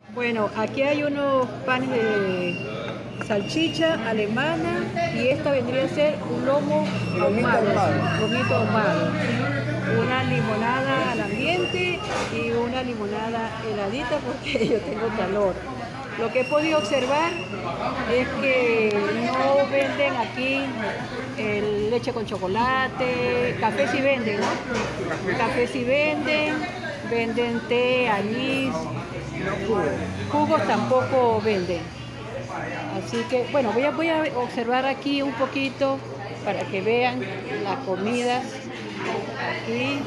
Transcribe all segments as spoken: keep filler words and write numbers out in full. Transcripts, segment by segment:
Bueno, aquí hay unos panes de salchicha alemana y esta vendría a ser un lomo ahumado, lomito ahumado, una limonada al ambiente y una limonada heladita porque yo tengo calor. Lo que he podido observar es que no venden aquí el leche con chocolate, café sí venden, ¿no? Café sí venden, venden té, anís, jugos tampoco venden. Así que, bueno, voy a, voy a observar aquí un poquito para que vean las comidas aquí.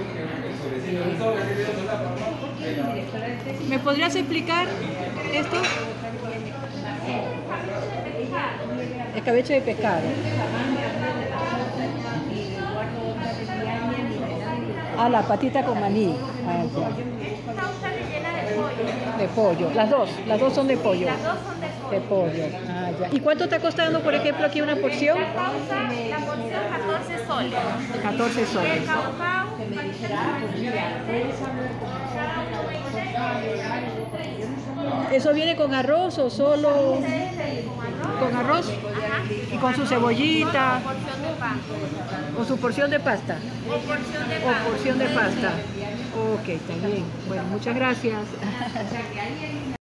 ¿Me podrías explicar esto? Escabeche de pescado. Ah, la patita con maní. Ah, ya. De pollo. Las dos, las dos son de pollo. Las dos son de pollo. De pollo. Ah, ya. ¿Y cuánto está costando, por ejemplo, aquí una porción? La causa, la porción catorce soles. catorce soles. El caucao, ¿Eso viene con arroz o solo con arroz? Ajá. Y con su cebollita, Porción de pan. o su porción de pasta, O porción de o pan. porción de pasta. Ok, está bien. Bueno, muchas gracias.